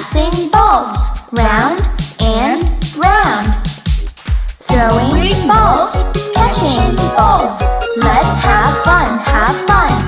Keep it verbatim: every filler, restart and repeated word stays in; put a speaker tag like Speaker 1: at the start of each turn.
Speaker 1: passing balls round and round. Throwing balls, catching balls. Let's have fun, have fun.